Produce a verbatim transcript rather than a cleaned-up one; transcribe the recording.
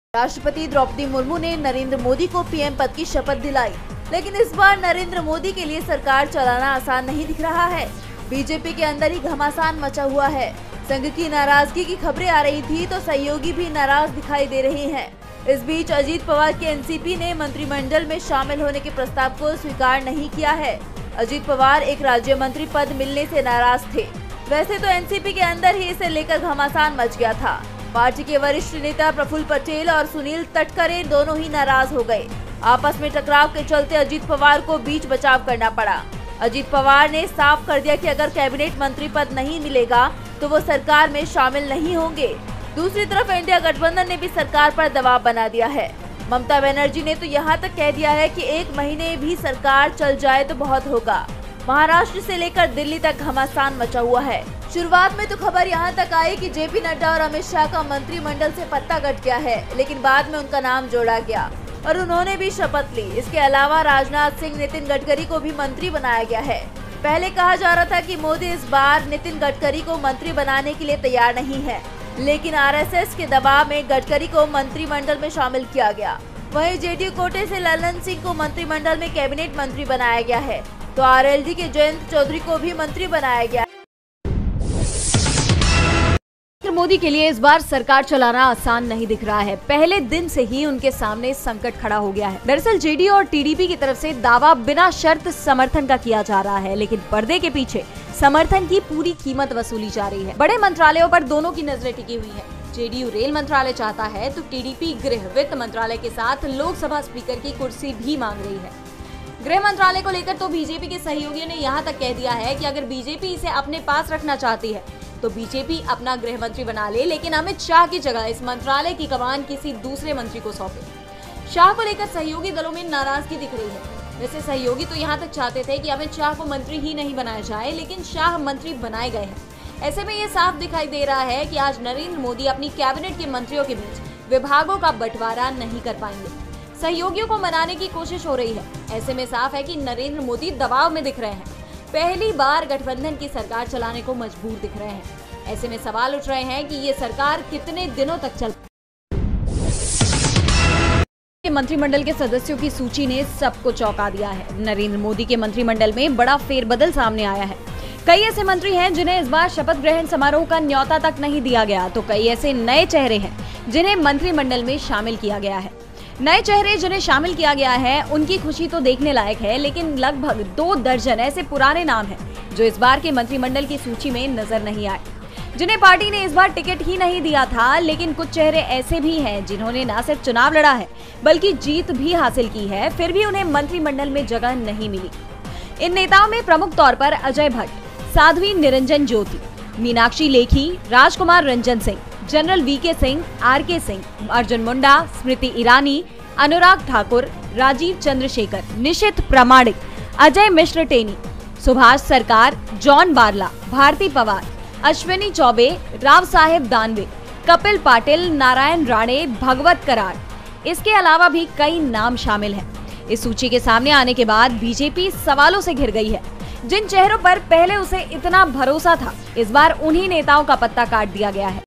राष्ट्रपति द्रौपदी मुर्मू ने नरेंद्र मोदी को पीएम पद की शपथ दिलाई, लेकिन इस बार नरेंद्र मोदी के लिए सरकार चलाना आसान नहीं दिख रहा है। बीजेपी के अंदर ही घमासान मचा हुआ है। संघ की नाराजगी की खबरें आ रही थी तो सहयोगी भी नाराज दिखाई दे रहे हैं। इस बीच अजीत पवार के एनसीपी ने मंत्रिमंडल में शामिल होने के प्रस्ताव को स्वीकार नहीं किया है। अजीत पवार एक राज्य मंत्री पद मिलने से नाराज थे। वैसे तो एनसीपी के अंदर ही इसे लेकर घमासान मच गया था। पार्टी के वरिष्ठ नेता प्रफुल्ल पटेल और सुनील तटकरे दोनों ही नाराज हो गए। आपस में टकराव के चलते अजीत पवार को बीच बचाव करना पड़ा। अजीत पवार ने साफ कर दिया कि अगर कैबिनेट मंत्री पद नहीं मिलेगा तो वो सरकार में शामिल नहीं होंगे। दूसरी तरफ इंडिया गठबंधन ने भी सरकार पर दबाव बना दिया है। ममता बनर्जी ने तो यहाँ तक कह दिया है कि एक महीने भी सरकार चल जाए तो बहुत होगा। महाराष्ट्र से लेकर दिल्ली तक घमासान मचा हुआ है। शुरुआत में तो खबर यहाँ तक आई कि जेपी नड्डा और अमित शाह का मंत्रिमंडल से पत्ता कट गया है, लेकिन बाद में उनका नाम जोड़ा गया और उन्होंने भी शपथ ली। इसके अलावा राजनाथ सिंह, नितिन गडकरी को भी मंत्री बनाया गया है। पहले कहा जा रहा था कि मोदी इस बार नितिन गडकरी को मंत्री बनाने के लिए तैयार नहीं है, लेकिन आरएसएस के दबाव में गडकरी को मंत्रिमंडल में शामिल किया गया। वहीं जेडीयू कोटे से ललन सिंह को मंत्रिमंडल में कैबिनेट मंत्री बनाया गया है, तो आरएलडी के जयंत चौधरी को भी मंत्री बनाया गया। मोदी के लिए इस बार सरकार चलाना आसान नहीं दिख रहा है। पहले दिन से ही उनके सामने संकट खड़ा हो गया है। दरअसल जेडीयू और टीडीपी की तरफ से दावा बिना शर्त समर्थन का किया जा रहा है, लेकिन पर्दे के पीछे समर्थन की पूरी कीमत वसूली जा रही है। बड़े मंत्रालयों पर दोनों की नजरें टिकी हुई है। जेडीयू रेल मंत्रालय चाहता है तो टीडीपी गृह वित्त मंत्रालय के साथ लोकसभा स्पीकर की कुर्सी भी मांग रही है। गृह मंत्रालय को लेकर तो बीजेपी के सहयोगियों ने यहाँ तक कह दिया है कि अगर बीजेपी इसे अपने पास रखना चाहती है तो बीजेपी अपना गृह मंत्री बना ले, लेकिन अमित शाह की जगह इस मंत्रालय की कमान किसी दूसरे मंत्री को सौंपे। शाह को लेकर सहयोगी दलों में नाराजगी दिख रही है। वैसे सहयोगी तो यहाँ तक चाहते थे कि अमित शाह को मंत्री ही नहीं बनाया जाए, लेकिन शाह मंत्री बनाए गए हैं। ऐसे में ये साफ दिखाई दे रहा है कि आज नरेंद्र मोदी अपनी कैबिनेट के मंत्रियों के बीच विभागों का बंटवारा नहीं कर पाएंगे। सहयोगियों को मनाने की कोशिश हो रही है। ऐसे में साफ है कि नरेंद्र मोदी दबाव में दिख रहे हैं। पहली बार गठबंधन की सरकार चलाने को मजबूर दिख रहे हैं। ऐसे में सवाल उठ रहे हैं कि ये सरकार कितने दिनों तक चल। मंत्रिमंडल के सदस्यों की सूची ने सबको चौंका दिया है। नरेंद्र मोदी के मंत्रिमंडल में बड़ा फेरबदल सामने आया है। कई ऐसे मंत्री हैं जिन्हें इस बार शपथ ग्रहण समारोह का न्योता तक नहीं दिया गया, तो कई ऐसे नए चेहरे हैं जिन्हें मंत्रिमंडल में शामिल किया गया है। नए चेहरे जिन्हें शामिल किया गया है उनकी खुशी तो देखने लायक है, लेकिन लगभग दो दर्जन ऐसे पुराने नाम हैं जो इस बार के मंत्रिमंडल की सूची में नजर नहीं आए, जिन्हें पार्टी ने इस बार टिकट ही नहीं दिया था। लेकिन कुछ चेहरे ऐसे भी हैं जिन्होंने न सिर्फ चुनाव लड़ा है बल्कि जीत भी हासिल की है, फिर भी उन्हें मंत्रिमंडल में जगह नहीं मिली। इन नेताओं में प्रमुख तौर पर Ajay Bhatt, Sadhvi Niranjan Jyoti, Meenakshi Lekhi, Rajkumar Ranjan Singh, general VK Singh, R K Singh, Arjun Munda, Smriti Irani, Anurag Thakur, Rajiv Chandrashekhar, निशित प्रामाणिक, अजय मिश्र टेनी, सुभाष सरकार, जॉन बारला, भारती पवार, अश्विनी चौबे, राव साहेब दानवे, कपिल पाटिल, नारायण राणे, भगवत करार। इसके अलावा भी कई नाम शामिल हैं। इस सूची के सामने आने के बाद बीजेपी सवालों से घिर गई है। जिन चेहरों पर पहले उसे इतना भरोसा था, इस बार उन्हीं नेताओं का पत्ता काट दिया गया है।